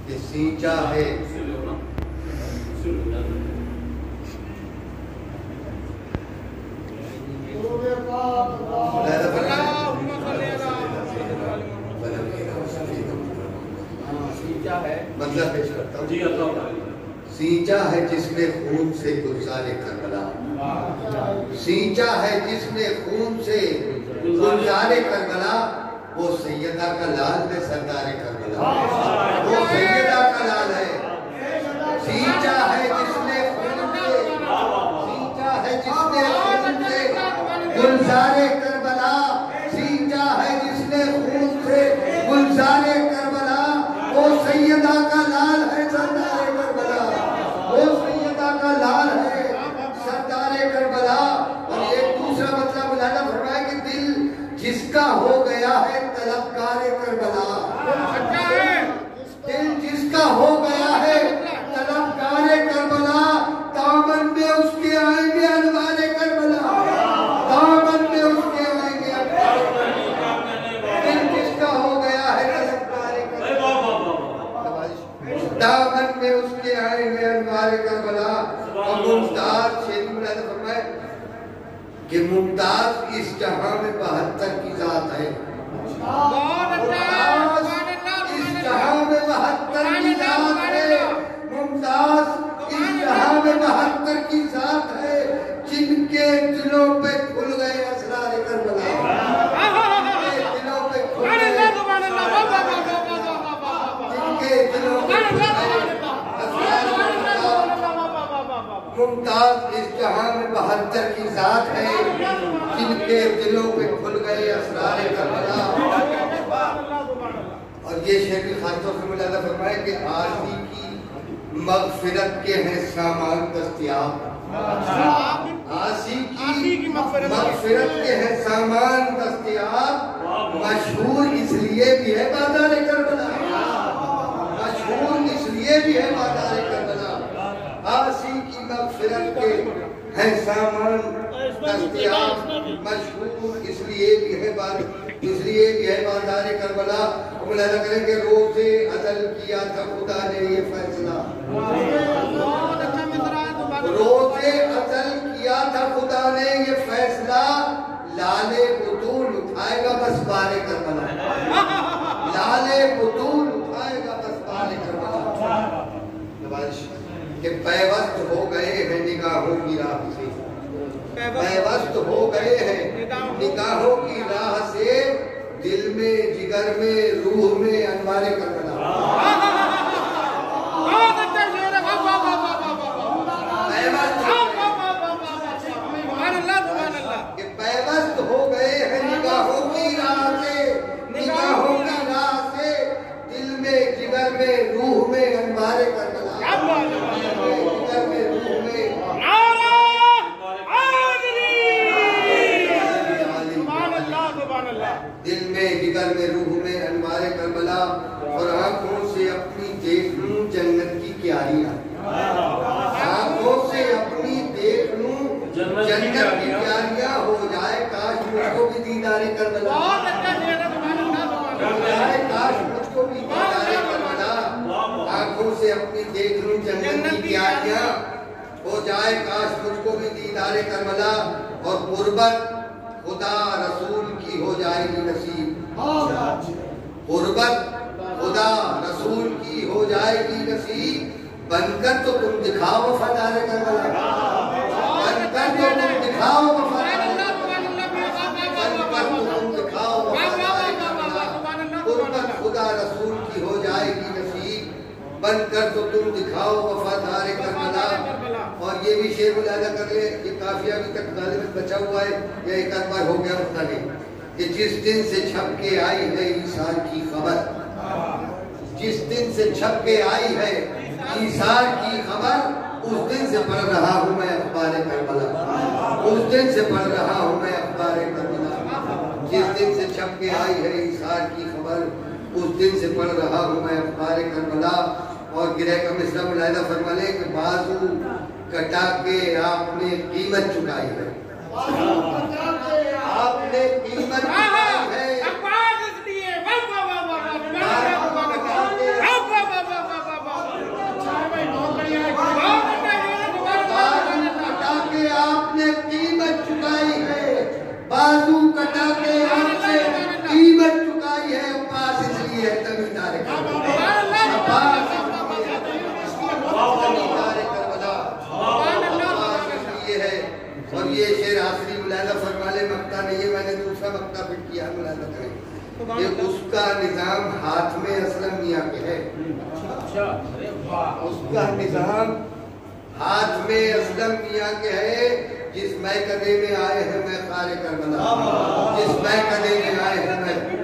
कि सींचा है मतलब पेश करता हूँ। सींचा है जिसने खून से गुलज़ारे करबला, सींचा है जिसने खून से गुलज़ारे करबला, वो सैयदा का लाल है सरदारे करबला, वो सैयदा का लाल है। सींचा है जिसने खून से, सींचा है जिसने खून से गुलज़ारे करबला, सींचा है जिसने खून से गुलज़ारे करबला, वो सैयदा का लाल है सरदारे करबला, वो सैयदा का लाल है सरदारे करबला। और एक दूसरा मतलब मौलाना फरमाया कि दिल जिसका हो गया है तलबगारे करबला, दिल जिसका हो गया है तलबगारे करबला, दामन में उसके आएंगे अनवारे करबला, दामन में उसके आएंगे, दिल जिसका हो गया है तलबगारे करबला, दामन में उसके आएंगे अनवारे करबला। और मुमताज शेर मौलाना फरमाए कि मुमताज इस जहां में 72 की जात है, मुमताज इस जहां में 72 की जात है, मुमताज इस जहां में 72 की जात है, जिनके दिलों पे खुल गए असरार करबला, जिनके दिलों पे खुल गए, जिनके दिलों पे खुल गए असरार करबला। मुमताज इस जहां में 72 की जात है, जिनके दिलों पे खुल गए असरार करबला। और ये शेर भी खासतौर से मौलाना फरमाए कि आसी की मगफिरत के हैं सामान दस्तयाब, आसी की मगफिरत के हैं सामान दस्तयाब, मशहूर इसलिए भी है बाजार करबला, मशहूर इसलिए भी है बाजार करबला, आसी की मगफिरत के हैं सामान दस्तयाब, मशहूर इसलिए भी है बाजार करबला। मौलाना करें कि रोज़े अज़ल किया था खुदा ने ये फैसला, रोज़े अज़ल किया था खुदा ने ये फैसला, लाले बुतूल उठाएगा बस बारे करबला, लाले बुतूल उठाएगा बस बारे करबला। कि पैवस्त हो गए हैं निगाहों की राह से, पैवस्त हो गए हैं निगाहों की राह से, दिल में जिगर में रूह में अनवारे करबला, पैवस्त हो गए हैं निगाहों की राह से, निगाहों की राह से, दिल में जिगर में रूह में अनवारे करबला, जिगर में रूह में दिल में जिगर में रूह में अनवारे करबला। और आंखों से अपनी देख लूं जन्नत की क्यारियां, आंखों से अपनी देख लूं जन्नत की क्यारियां, हो जाए काश मुझको भी दीदारे करबला, हो जाए काश मुझको भी दीदारे करबला, आंखों से अपनी देख लूं जन्नत की क्यारियां, हो जाए काश मुझको भी दीदारे करबला। और गुर्बत खुदा रसूल की हो जाएगी नसीब, गुर्बत खुदा रसूल की हो जाएगी नसीब, बनकर तो तुम दिखाओ वफादारे करबला, बनकर तो तुम दिखाओ वफादारे करबला, बनकर तो तुम दिखाओ वफादारे करबला, गुर्बत खुदा रसूल की हो जाएगी नसीब, बनकर तो तुम दिखाओ वफादारे करबला। और ये भी शेर मुलाजा कर ले, ये काफिया अभी तक गालिबन बचा हुआ है या एक आध बार हो गया उतना नहीं, कि जिस दिन से छप के आई है ईसार की खबर, जिस दिन से छप के आई है ईसार की खबर, उस दिन से पढ़ रहा हूँ मैं अखबार करबला, उस दिन से पढ़ रहा हूँ मैं अखबार करबला, जिस दिन से छप के आई है ईसार की खबर, उस दिन से पढ़ रहा हूँ मैं अखबार करबला। और गिरह का मिसरा मुलाहिदा फरमा ले कि बाजू कटा के आपने कीमत चुकाई है, आपने कीमत चुकाई है, ये है। और ये शेर आखिरी मुलाहिजा फरमाले मक्ता नहीं है, मैंने दूसरा मक्ता फिट किया है, मुलाहिजा करें। ये उसका निजाम हाथ में असलम मियाँ के है, उसका निजाम हाथ में असलम मियाँ के है। जिस मैं कदे में आए हैं मैं खारे करबला, जिस मैं कदे में आए हैं मैं